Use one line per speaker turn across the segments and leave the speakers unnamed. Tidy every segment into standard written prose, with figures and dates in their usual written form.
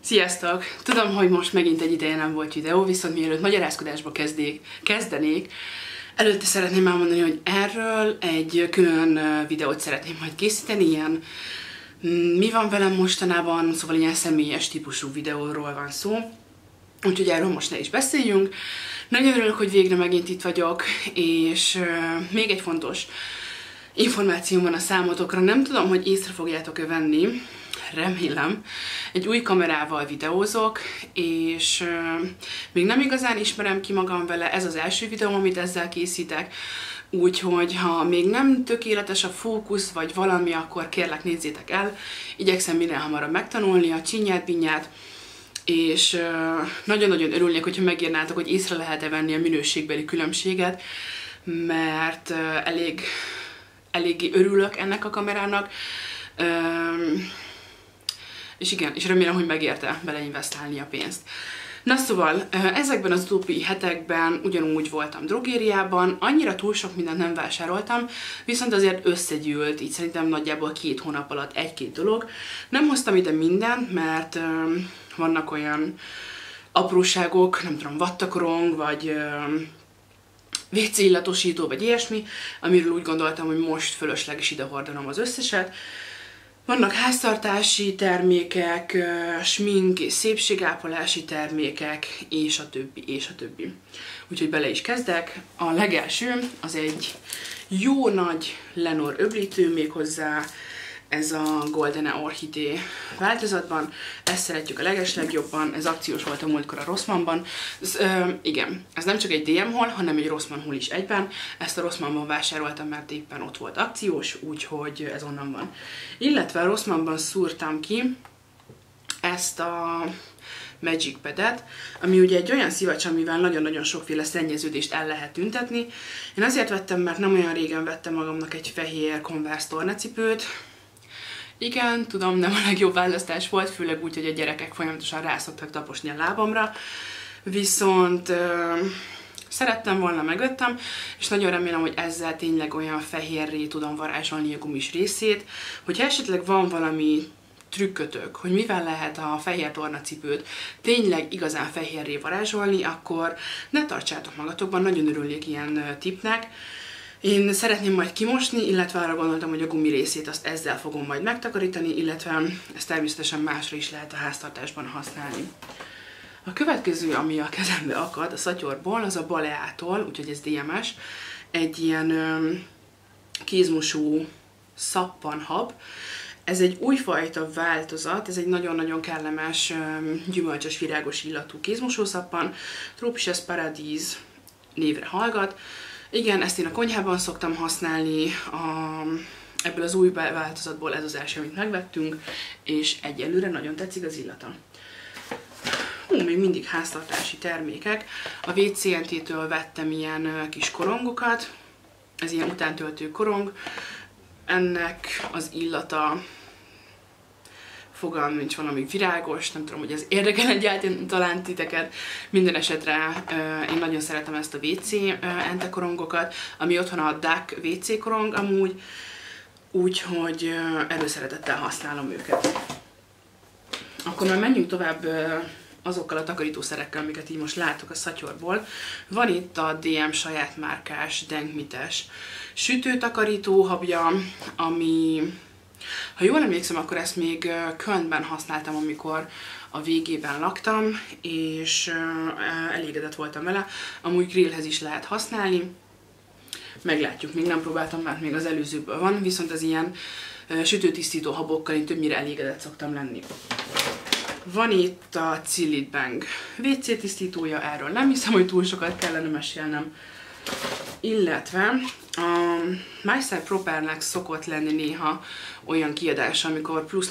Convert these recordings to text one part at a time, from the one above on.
Sziasztok! Tudom, hogy most megint egy ideje nem volt videó, viszont mielőtt magyarázkodásba kezdenék, előtte szeretném elmondani, hogy erről egy külön videót szeretném majd készíteni, ilyen mi van velem mostanában, szóval ilyen személyes típusú videóról van szó, úgyhogy erről most ne is beszéljünk. Nagyon örülök, hogy végre megint itt vagyok, és még egy fontos információ van a számotokra, nem tudom, hogy észre fogjátok-e venni, remélem. Egy új kamerával videózok, és még nem igazán ismerem ki magam vele, ez az első videó, amit ezzel készítek, úgyhogy ha még nem tökéletes a fókusz, vagy valami, akkor kérlek nézzétek el, igyekszem minél hamarabb megtanulni a csinyát-binyát, és nagyon-nagyon örülnék, hogyha megírnátok, hogy észre lehet-e venni a minőségbeli különbséget, mert eléggé örülök ennek a kamerának, és igen, és remélem, hogy megérte beleinvestálni a pénzt. Na szóval, ezekben az utóbbi hetekben ugyanúgy voltam drogériában, annyira túl sok mindent nem vásároltam, viszont azért összegyűlt, így szerintem nagyjából 2 hónap alatt 1-2 dolog. Nem hoztam ide mindent, mert vannak olyan apróságok, nem tudom, vattakorong, vagy WC illatosító, vagy ilyesmi, amiről úgy gondoltam, hogy most fölösleges ide hordanom az összeset. Vannak háztartási termékek, smink és szépségápolási termékek, és a többi, és a többi. Úgyhogy bele is kezdek. A legelső az egy jó nagy Lenor öblítő, méghozzá ez a Goldene Orchidée változatban. Ezt szeretjük a legeslegjobban, ez akciós volt a múltkor a Rossmannban. Igen, ez nem csak egy DM haul, hanem egy Rossmann haul is egyben. Ezt a Rossmannban vásároltam, mert éppen ott volt akciós, úgyhogy ez onnan van. Illetve a Rossmannban szúrtam ki ezt a Magic Padet, ami ugye egy olyan szivacs, amivel nagyon-nagyon sokféle szennyeződést el lehet tüntetni. Én azért vettem, mert nem olyan régen vettem magamnak egy fehér Converse tornacipőt. Igen, tudom, nem a legjobb választás volt, főleg úgy, hogy a gyerekek folyamatosan rászoktak taposni a lábamra, viszont szerettem volna, megvettem, és nagyon remélem, hogy ezzel tényleg olyan fehérré tudom varázsolni a gumis részét, hogyha esetleg van valami trükkötök, hogy mivel lehet a fehér tornacipőt tényleg igazán fehérré varázsolni, akkor ne tartsátok magatokban, nagyon örülnék ilyen tippnek. Én szeretném majd kimosni, illetve arra gondoltam, hogy a gumi részét azt ezzel fogom majd megtakarítani, illetve ezt természetesen másra is lehet a háztartásban használni. A következő, ami a kezembe akad, a szatyorból, az a Baleától, úgyhogy ez DMS, egy ilyen kézmosó szappanhab. Ez egy újfajta változat, ez egy nagyon-nagyon kellemes, gyümölcsös, virágos illatú kézmosószappan, Tropisches Paradies névre hallgat. Igen, ezt én a konyhában szoktam használni, ebből az új változatból ez az első, amit megvettünk, és egyelőre nagyon tetszik az illata. Még mindig háztartási termékek. A WCNT-től vettem ilyen kis korongokat, ez ilyen utántöltő korong. Ennek az illata, fogalmam nincs, valami virágos, nem tudom, hogy ez érdekel egyáltalán titeket. Minden esetre én nagyon szeretem ezt a WC ente korongokat, ami otthon a Duck WC korong amúgy, úgyhogy előszeretettel használom őket. Akkor már menjünk tovább azokkal a takarítószerekkel, amiket így most látok a szatyorból. Van itt a DM saját márkás, Denkmites sütőtakarító habja, ami, ha jól emlékszem, akkor ezt még Kölnben használtam, amikor a végében laktam, és elégedett voltam vele. Amúgy grillhez is lehet használni. Meglátjuk, még nem próbáltam, mert még az előzőből van, viszont az ilyen sütőtisztító habokkal én többnyire elégedett szoktam lenni. Van itt a Cillit Bang WC tisztítója, erről nem hiszem, hogy túl sokat kellene mesélnem. Illetve a Meister Propernek szokott lenni néha olyan kiadása, amikor plusz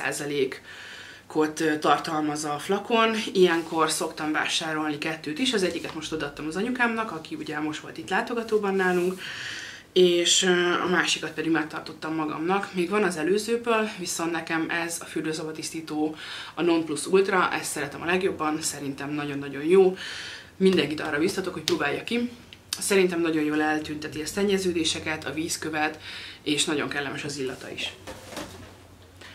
40%-ot tartalmaz a flakon. Ilyenkor szoktam vásárolni 2 is, az egyiket most odaadtam az anyukámnak, aki ugye most volt itt látogatóban nálunk, és a másikat pedig megtartottam magamnak. Még van az előzőből, viszont nekem ez a fürdőszobatisztító, a Non Plus Ultra, ezt szeretem a legjobban, szerintem nagyon-nagyon jó. Mindenkit arra biztatok, hogy próbálja ki. Szerintem nagyon jól eltünteti a szennyeződéseket, a vízkövet, és nagyon kellemes az illata is.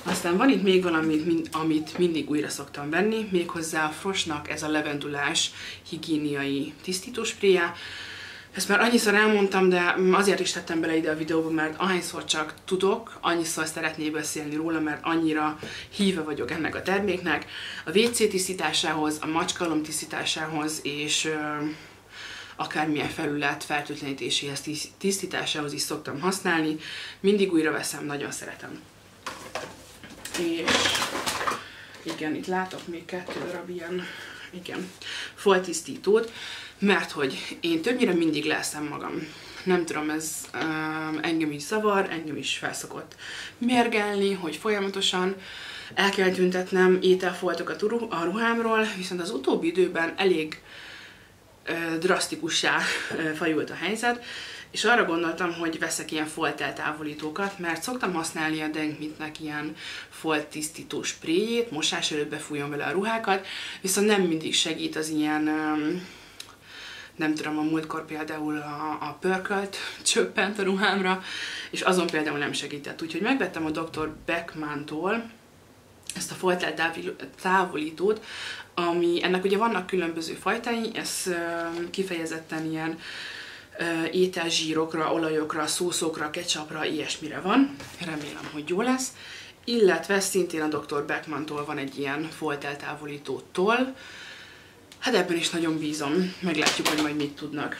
Aztán van itt még valami, amit mindig újra szoktam venni, méghozzá a Frostnak ez a levendulás higiéniai tisztítóspréje. Ezt már annyiszor elmondtam, de azért is tettem bele ide a videóba, mert ahányszor csak tudok, annyiszor szeretnék beszélni róla, mert annyira híve vagyok ennek a terméknek. A WC tisztításához, a macskalom tisztításához és akármilyen felület fertőtlenítéséhez, tisztításához is szoktam használni. Mindig újra veszem, nagyon szeretem. És igen, itt látok még 2 darab ilyen, igen, foltisztítót, mert hogy én többnyire mindig leszem magam. Nem tudom, ez engem is zavar, engem is felszokott mérgelni, hogy folyamatosan el kell tüntetnem ételfoltokat a ruhámról, viszont az utóbbi időben elég drasztikussá fajult a helyzet, és arra gondoltam, hogy veszek ilyen folteltávolítókat, mert szoktam használni a Denkmitnek ilyen folttisztító spréjét, mosás előtt befújom vele a ruhákat, viszont nem mindig segít az ilyen, nem tudom, a múltkor például a pörkölt csöppent a ruhámra, és azon például nem segített. Úgyhogy megvettem a Dr. Beckman-tól ezt a folteltávolítót, ami ennek ugye vannak különböző fajtái, ez kifejezetten ilyen ételzsírokra, olajokra, szószokra, ketchupra, ilyesmire van. Remélem, hogy jó lesz. Illetve szintén a Dr. Beckman-tól van egy ilyen folteltávolítótól. Hát ebben is nagyon bízom. Meglátjuk, hogy majd mit tudnak.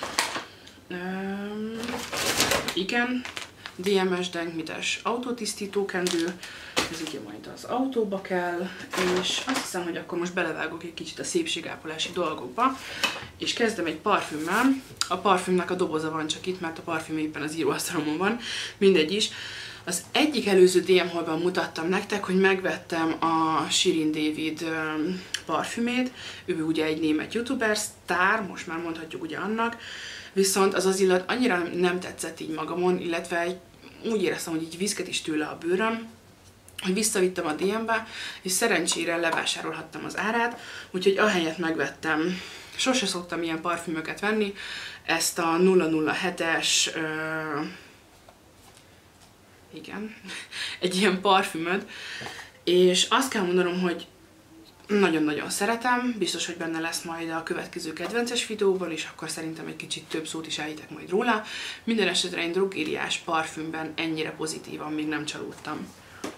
Igen, DMS Denkmites autótisztítókendő. Ez ugye majd az autóba kell, és azt hiszem, hogy akkor most belevágok egy kicsit a szépségápolási dolgokba, és kezdem egy parfümmel. A parfümnek a doboza van csak itt, mert a parfüm éppen az íróasztalomon van, mindegy is. Az egyik előző DM haulban mutattam nektek, hogy megvettem a Shirin David parfümét, ő ugye egy német youtuber, sztár, most már mondhatjuk ugye annak, viszont az illat annyira nem tetszett így magamon, illetve úgy éreztem, hogy így viszket is tőle a bőröm, hogy visszavittem a DM-be, és szerencsére levásárolhattam az árát, úgyhogy ahelyett megvettem, sose szoktam ilyen parfümöket venni, ezt a 007-es, igen, egy ilyen parfümöt, és azt kell mondanom, hogy nagyon-nagyon szeretem, biztos, hogy benne lesz majd a következő kedvences videóban, és akkor szerintem egy kicsit több szót is ejtek majd róla. Minden esetre én drogériás parfümben ennyire pozitívan még nem csalódtam.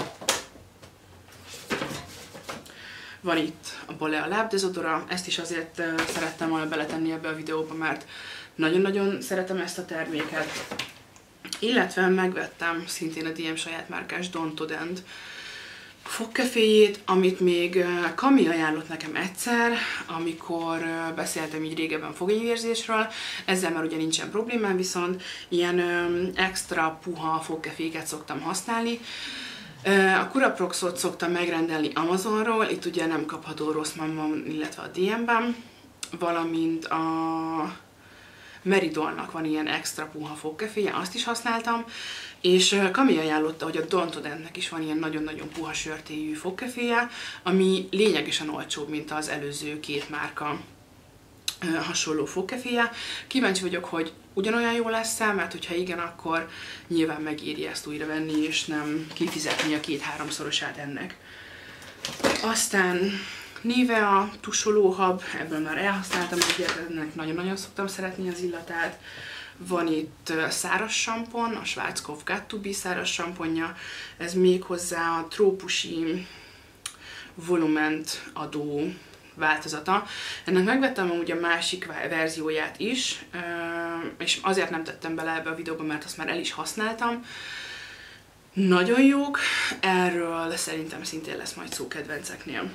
Van itt a Bolea lábdezodora, ezt is azért szerettem volna beletenni ebbe a videóba, mert nagyon-nagyon szeretem ezt a terméket. Illetve megvettem szintén a DM saját márkás Don Todent fogkeféjét, amit még Kami ajánlott nekem egyszer, amikor beszéltem így régebben fogélyérzésről. Ezzel már ugye nincsen problémám, viszont ilyen extra puha fogkeféket szoktam használni. A Curaproxot szoktam megrendelni Amazonról, itt ugye nem kapható Rossmannban, illetve a DM-ben, valamint a Meridolnak van ilyen extra puha fogkeféje, azt is használtam, és Kami ajánlotta, hogy a Don Todentnek is van ilyen nagyon-nagyon puha sörtéjű fogkeféje, ami lényegesen olcsóbb, mint az előző 2 márka hasonló fogkeféje. Kíváncsi vagyok, hogy ugyanolyan jó lesz-e, mert hogyha igen, akkor nyilván megéri ezt újra venni, és nem kifizetni a 2-3-szorosát ennek. Aztán Nivea tusolóhab, ebből már elhasználtam egyet, ennek nagyon-nagyon szoktam szeretni az illatát. Van itt száraz sampon, a Schwarzkopf Got to Be száraz samponja, ez méghozzá a trópusi volument adó változata. Ennek megvettem amúgy a másik verzióját is, és azért nem tettem bele ebbe a videóba, mert azt már el is használtam. Nagyon jók, erről szerintem szintén lesz majd szó kedvenceknél.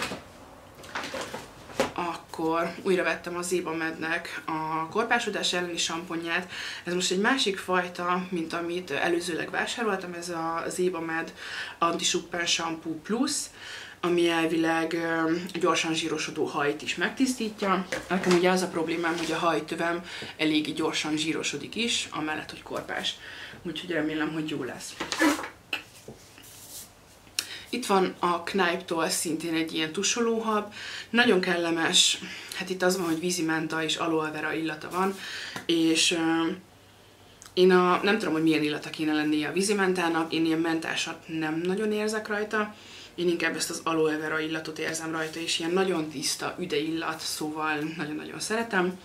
Akkor újra vettem a Zébamednek a korpásodás elleni samponját. Ez most egy másik fajta, mint amit előzőleg vásároltam, ez a Zébamed Anti-Suppen Shampoo Plus, ami elvileg gyorsan zsírosodó hajt is megtisztítja. Nekem ugye az a problémám, hogy a hajtövem elég gyorsan zsírosodik is, amellett, hogy korpás. Úgyhogy remélem, hogy jó lesz. Itt van a Kneipp-tól szintén egy ilyen tusolóhab, nagyon kellemes, hát itt az van, hogy vízimenta és aloe vera illata van, és Nem tudom, hogy milyen illata kéne lennie a vízimentának, én ilyen mentásat nem nagyon érzek rajta, én inkább ezt az aloe vera illatot érzem rajta, és ilyen nagyon tiszta, üde illat, szóval nagyon-nagyon szeretem.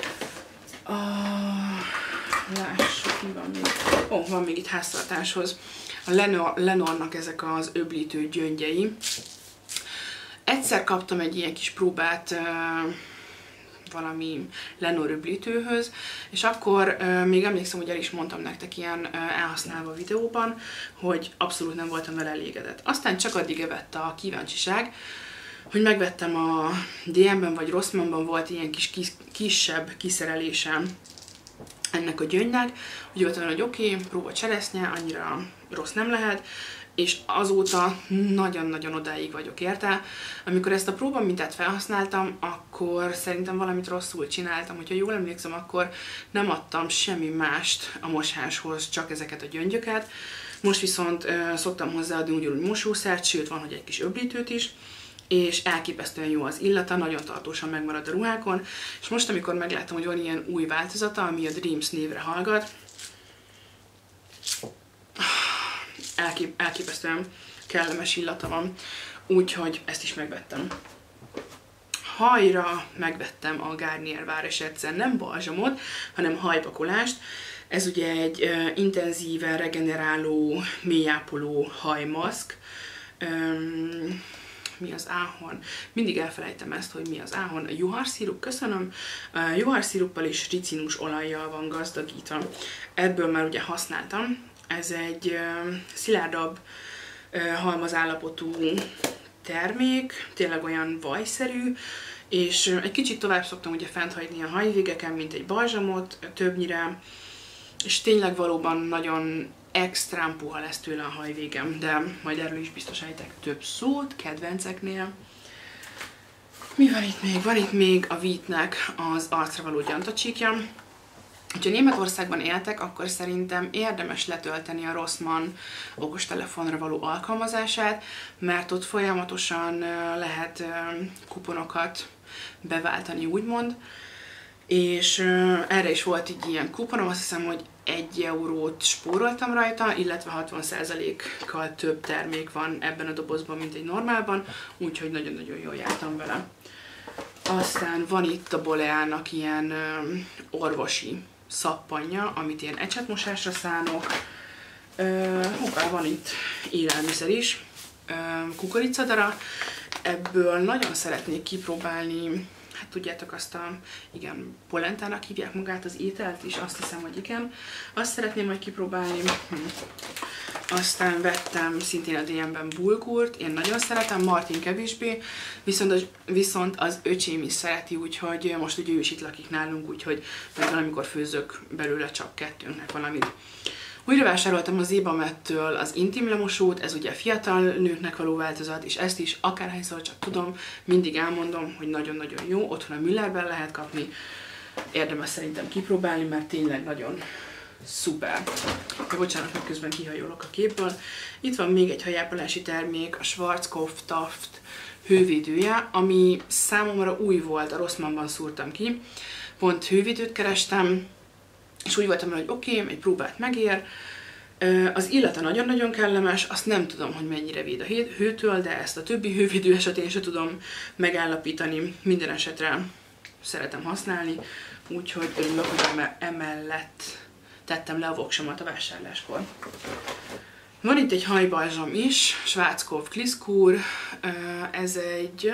Lássuk, mi van még. Van még itt háztartáshoz. A Lenornak ezek az öblítő gyöngyei. Egyszer kaptam egy ilyen kis próbát valami Lenor öblítőhöz, és akkor még emlékszem, hogy el is mondtam nektek ilyen elhasználva videóban, hogy abszolút nem voltam vele elégedett. Aztán csak addig evett a kíváncsiság, hogy megvettem a DM-ben vagy Rossmannban, volt ilyen kisebb kiszerelésem ennek a gyöngynek, úgy voltam, hogy oké, próba cseresznye, annyira rossz nem lehet, és azóta nagyon-nagyon odáig vagyok érte. Amikor ezt a próbamintát felhasználtam, akkor szerintem valamit rosszul csináltam. Hogyha jól emlékszem, akkor nem adtam semmi mást a mosáshoz, csak ezeket a gyöngyöket. Most viszont szoktam hozzáadni ugyanúgy mosószert, sőt van, hogy egy kis öblítőt is, és elképesztően jó az illata, nagyon tartósan megmarad a ruhákon, és most, amikor megláttam, hogy van ilyen új változata, ami a Dreams névre hallgat, elképesztően kellemes illata van, úgyhogy ezt is megvettem. Hajra megvettem a Garnier Város egyszer nem balzsamot, hanem hajpakolást. Ez ugye egy intenzíven regeneráló, mélyápoló hajmaszk. Mi az áhon? Mindig elfelejtem ezt, hogy mi az áhon. A juharszirup, köszönöm. Juharsziruppal és ricinus olajjal van gazdagítva. Ebből már ugye használtam. Ez egy szilárdabb halmazállapotú termék, tényleg olyan vajszerű, és egy kicsit tovább szoktam ugye fent hagyni a hajvégeken, mint egy balzsamot többnyire, és tényleg valóban nagyon extrán puha lesz tőle a hajvégem, de majd erről is biztos ejtek több szót kedvenceknél. Mi van itt még? Van itt még a Vítnek az arcra való gyantacsíkja. Ha Németországban éltek, akkor szerintem érdemes letölteni a Rossmann okostelefonra való alkalmazását, mert ott folyamatosan lehet kuponokat beváltani, úgymond. És erre is volt egy ilyen kuponom, azt hiszem, hogy 1 eurót spóroltam rajta, illetve 60%-kal több termék van ebben a dobozban, mint egy normálban, úgyhogy nagyon-nagyon jól jártam vele. Aztán van itt a Boleának ilyen orvosi szappanja, amit ilyen ecsetmosásra szánok. Van itt élelmiszer is, kukoricadara. Ebből nagyon szeretnék kipróbálni, hát tudjátok azt igen, polentának hívják magát az ételt is, azt hiszem, hogy igen. Azt szeretném majd kipróbálni. Aztán vettem szintén a DM-ben bulgurt, én nagyon szeretem, Martin kevésbé, viszont az öcsém is szereti, úgyhogy most ugye ő is itt lakik nálunk, úgyhogy majd valamikor főzök belőle csak kettőnknek valamit. Újra vásároltam az Ebamettől az intim lemosót, ez ugye fiatal nőknek való változat, és ezt is akárhányszor csak tudom, mindig elmondom, hogy nagyon-nagyon jó, otthon a Müllerben lehet kapni, érdemes szerintem kipróbálni, mert tényleg nagyon szuper. De bocsánat, meg közben kihajolok a képből. Itt van még egy hajápolási termék, a Schwarzkopf Taft hővédője, ami számomra új volt, a Rossmannban szúrtam ki. Pont hővédőt kerestem, és úgy voltam, hogy oké, egy próbát megér. Az illata nagyon-nagyon kellemes, azt nem tudom, hogy mennyire véd a hőtől, de ezt a többi hővédő esetén sem tudom megállapítani. Minden esetre szeretem használni, úgyhogy örülök, hogy emellett tettem le a voksomat a vásárláskor. Van itt egy hajbalzsam is, Schwarzkopf Gliskur, ez egy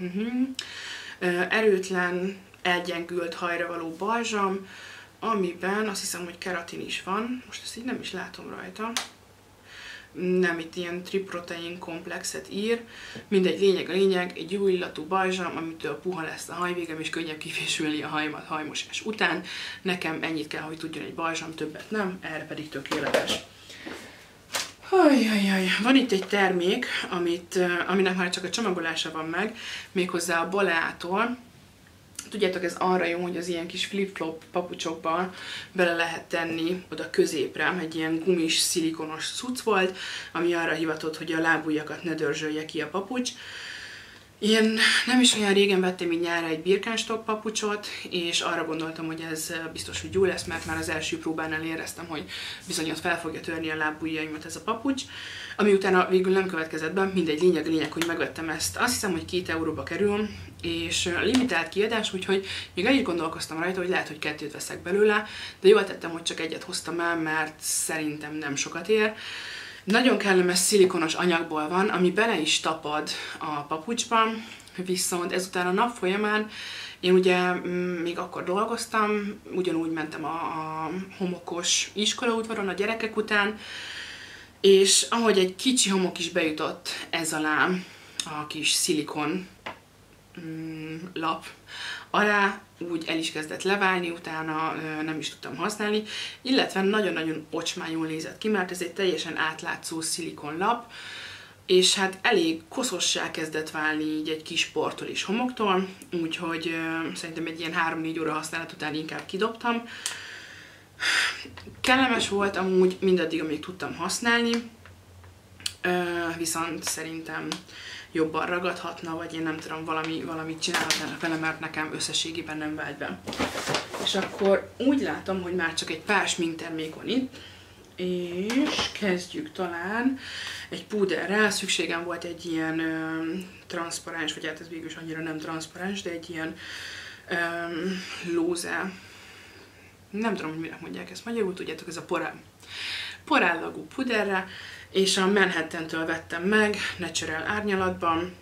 erőtlen, elgyengült hajra való balzsam, amiben azt hiszem, hogy keratin is van, most ezt így nem is látom rajta. Nem, itt ilyen triprotein komplexet ír. Mindegy, lényeg, egy jó illatú balzsam, amitől puha lesz a hajvégem, és könnyebb kifésülni a hajmat hajmosás után. Nekem ennyit kell, hogy tudjon egy balzsam, többet nem, erre pedig tökéletes. Van itt egy termék, aminek már csak a csomagolása van meg, méghozzá a Boleától. Tudjátok, ez arra jó, hogy az ilyen kis flip-flop papucsokban bele lehet tenni oda középre, egy ilyen gumis, szilikonos cucc volt, ami arra hivatott, hogy a lábujjakat ne dörzsölje ki a papucs. Én nem is olyan régen vettem így nyára egy Birkenstock papucsot, és arra gondoltam, hogy ez biztos, hogy jó lesz, mert már az első próbánál éreztem, hogy bizony ott fel fogja törni a lábujjaimat ez a papucs, ami utána végül nem következett be, mindegy, lényeg, hogy megvettem ezt. Azt hiszem, hogy 2 euróba kerül, és limitált kiadás, úgyhogy még el is gondolkoztam rajta, hogy lehet, hogy 2 veszek belőle, de jól tettem, hogy csak 1 hoztam el, mert szerintem nem sokat ér. Nagyon kellemes szilikonos anyagból van, ami bele is tapad a papucsba, viszont ezután a nap folyamán én ugye még akkor dolgoztam, ugyanúgy mentem a homokos iskolaudvaron a gyerekek után, és ahogy egy kicsi homok is bejutott ez alá a kis szilikon lap alá, úgy el is kezdett leválni, utána nem is tudtam használni, illetve nagyon-nagyon ocsmányul nézett ki, mert ez egy teljesen átlátszó szilikonlap, és hát elég koszossá kezdett válni így egy kis portól és homoktól, úgyhogy szerintem egy ilyen 3-4 óra használat után inkább kidobtam. Kellemes volt amúgy mindaddig, amíg tudtam használni, viszont szerintem jobban ragadhatna, vagy én nem tudom, valamit csinálhatnának vele, mert nekem összességében nem vált be. És akkor úgy látom, hogy már csak egy pár sminktermék van itt, és kezdjük talán egy púderrel. Szükségem volt egy ilyen transzparens, vagy hát ez végül is annyira nem transzparens, de egy ilyen lóze, nem tudom, hogy mire mondják ezt magyarul, tudjátok, ez a porállagú puderre, és a Manhattantől vettem meg, Natural árnyalatban.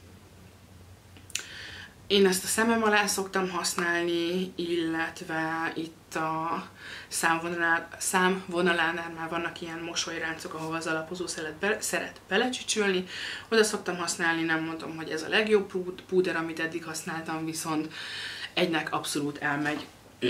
Én ezt a szemem alá szoktam használni, illetve itt a számvonalánál már vannak ilyen mosolyráncok, ahol az alapozó szeret belecsücsülni. Oda szoktam használni, nem mondom, hogy ez a legjobb púder, amit eddig használtam, viszont egynek abszolút elmegy.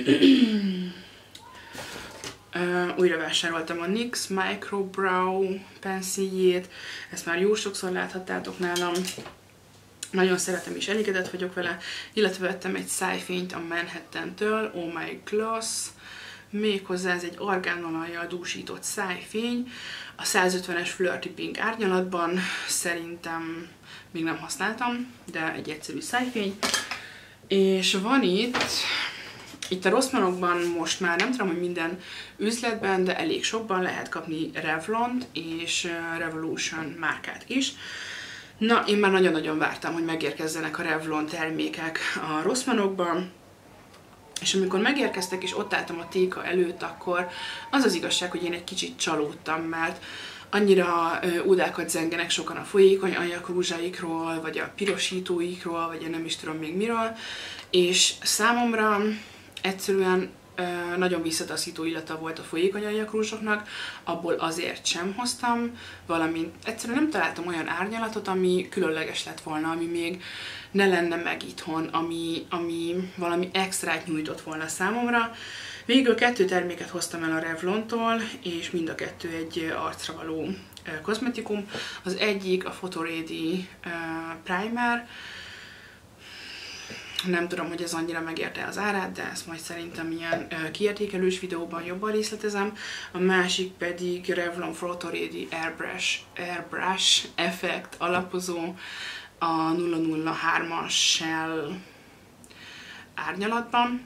Újra vásároltam a NYX Micro Brow pensziljét, ezt már jó sokszor láthattátok nálam. Nagyon szeretem és elégedett vagyok vele, illetve vettem egy szájfényt a Manhattantől, Oh My Gloss, méghozzá ez egy argánolajjal dúsított szájfény, a 150-es Flirty Pink árnyalatban, szerintem még nem használtam, de egy egyszerű szájfény. És van itt a Rossmannokban most már nem tudom, hogy minden üzletben, de elég sokban lehet kapni Revlont és Revolution márkát is. Na, én már nagyon-nagyon vártam, hogy megérkezzenek a Revlon termékek a Rossmannokban, és amikor megérkeztek és ott álltam a téka előtt, akkor az az igazság, hogy én egy kicsit csalódtam, mert annyira udákat zengenek sokan a folyékony ajakrúzsaikról, vagy a pirosítóikról, vagy én nem is tudom még miről, és számomra egyszerűen nagyon visszataszító illata volt a folyékony ajakrúzsoknak, abból azért sem hoztam, valamint egyszerűen nem találtam olyan árnyalatot, ami különleges lett volna, ami még ne lenne meg itthon, ami valami extrát nyújtott volna számomra. Végül 2 terméket hoztam el a Revlontól, és mind a 2 egy arcra való kozmetikum. Az egyik a Photo Ready Primer. Nem tudom, hogy ez annyira megérte az árát, de ezt majd szerintem ilyen kiértékelős videóban jobban részletezem. A másik pedig Revlon Photo Ready Airbrush Effect alapozó, a 003-as Shell árnyalatban.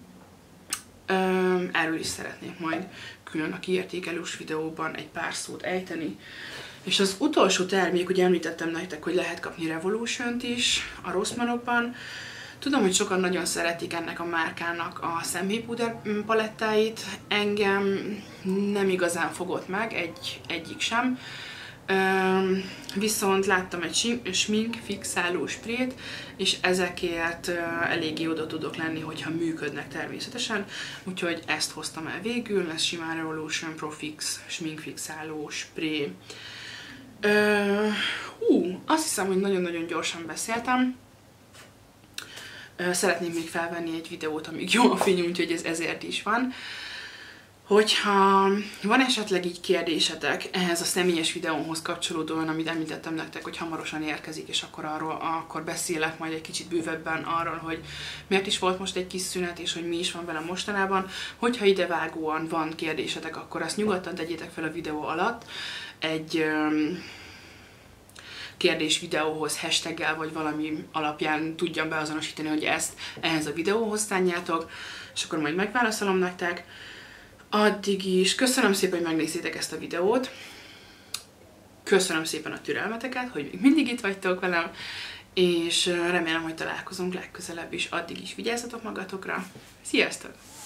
Erről is szeretnék majd külön a kiértékelős videóban egy pár szót ejteni. És az utolsó termék, ugye említettem nektek, hogy lehet kapni Revolution-t is a Rossmannokban. Tudom, hogy sokan nagyon szeretik ennek a márkának a szemhéjpúder palettáit, engem nem igazán fogott meg, egyik sem. Viszont láttam egy smink fixáló sprét, és ezekért eléggé oda tudok lenni, hogyha működnek természetesen, úgyhogy ezt hoztam el végül, ez simán Revolution Pro Fix smink fixáló spré. Azt hiszem, hogy nagyon-nagyon gyorsan beszéltem. Szeretném még felvenni egy videót, amíg jó a fény, úgyhogy ez ezért is van. Hogyha van esetleg így kérdésetek ehhez a személyes videómhoz kapcsolódóan, amit említettem nektek, hogy hamarosan érkezik, és akkor beszélek majd egy kicsit bővebben arról, hogy miért is volt most egy kis szünet, és hogy mi is van vele mostanában. Hogyha idevágóan van kérdésetek, akkor azt nyugodtan tegyétek fel a videó alatt. Egy kérdés videóhoz hashtaggel vagy valami alapján tudjam beazonosítani, hogy ezt ehhez a videóhoz szánjátok, és akkor majd megválaszolom nektek. Addig is köszönöm szépen, hogy megnézitek ezt a videót. Köszönöm szépen a türelmeteket, hogy még mindig itt vagytok velem, és remélem, hogy találkozunk legközelebb is. Addig is vigyázzatok magatokra. Sziasztok!